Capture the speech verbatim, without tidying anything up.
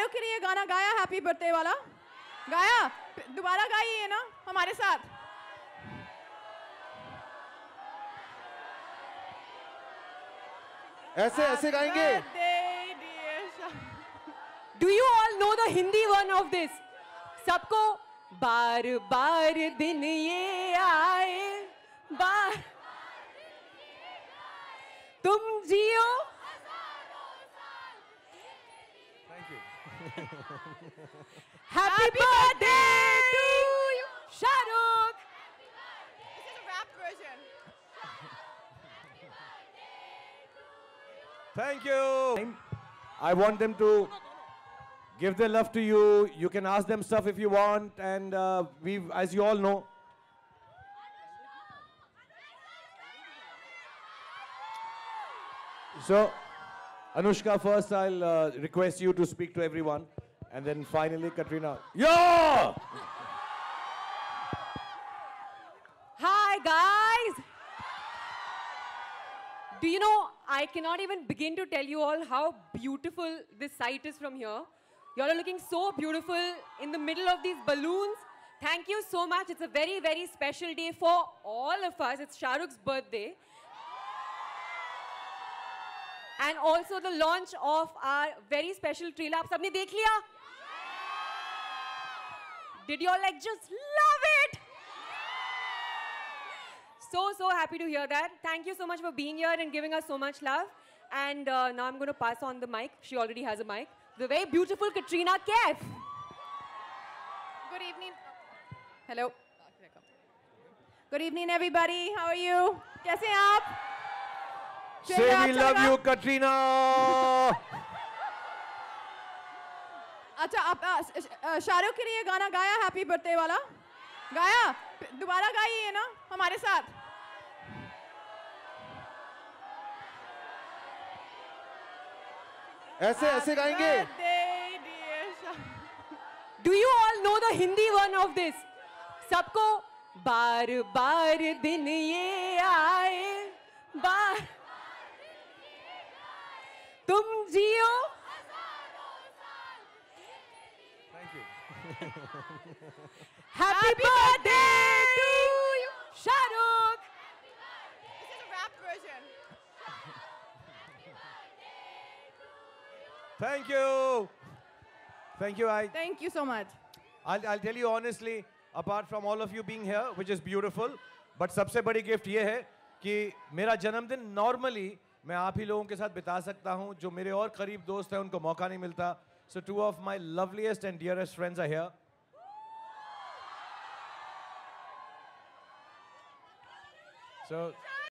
शाहरुख के लिए गाना गाया हैप्पी बर्थडे वाला? गाया? दोबारा गाइए ना हमारे साथ। ऐसे ऐसे गाएंगे। Do you all know the Hindi one of this? सबको बार बार दिन ये आए, बार तुम जियो। Thank you. Happy birthday to you, Shahrukh. This is a rap version. Thank you. I want them to give their love to you. You can ask them stuff if you want, and uh, we, as you all know. So, Anushka, first I'll uh, request you to speak to everyone, and then finally Katrina. Yeah! Hi guys. Do you know, I cannot even begin to tell you all how beautiful this sight is from here. You all are looking so beautiful in the middle of these balloons. Thank you so much. It's a very, very special day for all of us. It's Shahrukh's birthday. And also the launch of our very special trailer. Aap sabne dekh liya? Did you all like just love it? So, so happy to hear that. Thank you so much for being here and giving us so much love. And uh, now I'm going to pass on the mic. She already has a mic. The very beautiful Katrina Kaif. Good evening. Hello. Good evening, everybody. How are you? कैसे हैं आप? Say we love you, Katrina. अच्छा, आप शाहरुख के लिए गाना गाया happy birthday वाला? गाया? दोबारा गाइए ना हमारे साथ। ऐसे ऐसे गाएंगे। Do you all know the Hindi one of this? सबको बार बार दिन ये आए, बार तुम जियो। Thank you. Happy birthday to you, Shahrukh. This is a rap version. Thank you. Thank you. I. Thank you so much. I'll, I'll tell you honestly, apart from all of you being here, which is beautiful, but सबसे बड़ी gift ये है कि मेरा जन्मदिन normally मैं आप ही लोगों के साथ बिता सकता हूँ, जो मेरे और करीब दोस्त हैं उनको मौका नहीं मिलता. So two of my loveliest and dearest friends are here. So.